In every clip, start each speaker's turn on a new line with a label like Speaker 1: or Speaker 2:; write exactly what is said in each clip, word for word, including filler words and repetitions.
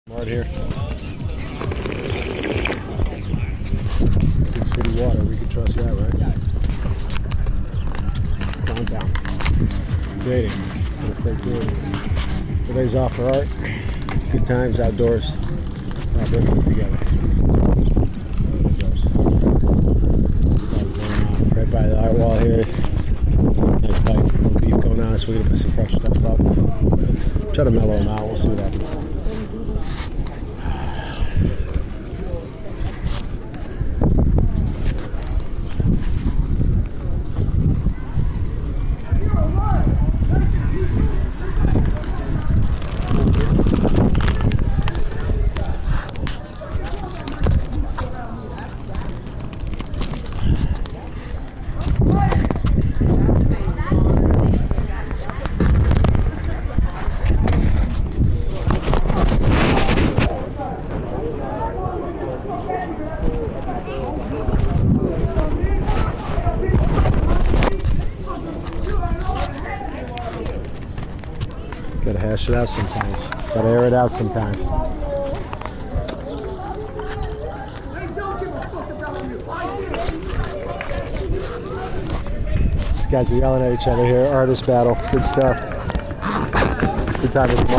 Speaker 1: Right here. Good city water, we can trust that, right? Downtown. Creating. Let's stay creating. Today's off for art. Good times outdoors. All working together. There it goes. Right by the art wall here. Nice bike. Little beef going on, so we're gonna put some fresh stuff up. Try to mellow them out, we'll see what happens. Gotta hash it out sometimes. Gotta air it out sometimes. These guys are yelling at each other here. Artist battle. Good stuff. Good time to tomorrow.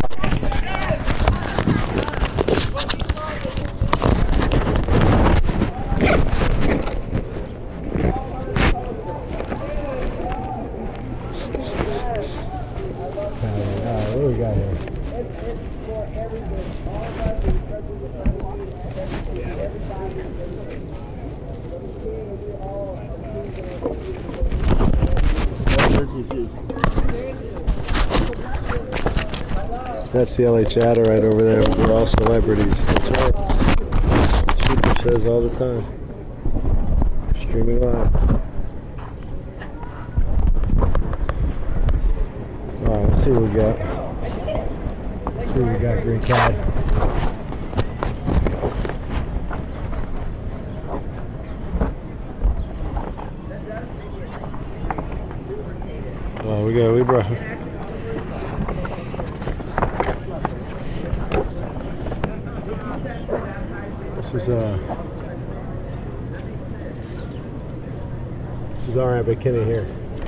Speaker 1: What do we got here? That's the L A chatter right over there. We're all celebrities. That's right. Super says all the time. Streaming live. Alright, let's see what we got. Let's see what we got, Green Cad. Oh, we got, we brought. This is, uh, this is our bikini here.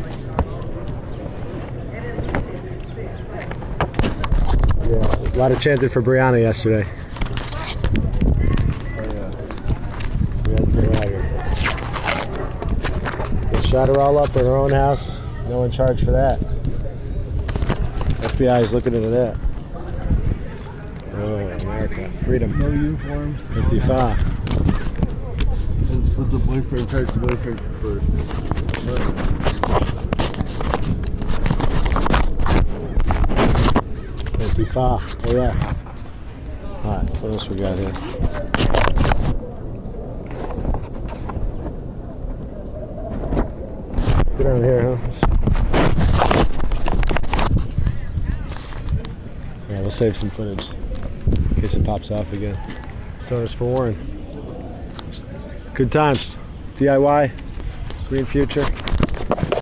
Speaker 1: Yeah, a lot of chanting for Brianna yesterday. Oh, yeah. So we had to bring her out here. They shot her all up in her own house. No one charged for that. F B I is looking into that. Oh, America. Freedom.
Speaker 2: No uniforms.
Speaker 1: Antifa.
Speaker 2: Put the boyfriend, charge the boyfriend for
Speaker 1: Antifa. Oh, yeah. Alright, what else we got here? Get around here, huh? Yeah, we'll save some footage in case it pops off again. Stoners for Warren. Good times. D I Y, green future.